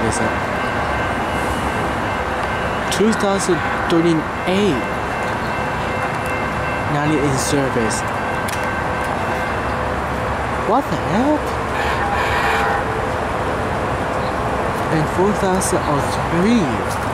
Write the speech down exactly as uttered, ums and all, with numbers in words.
service. two thousand twenty-eight, not in service. What the heck? And four thousand three.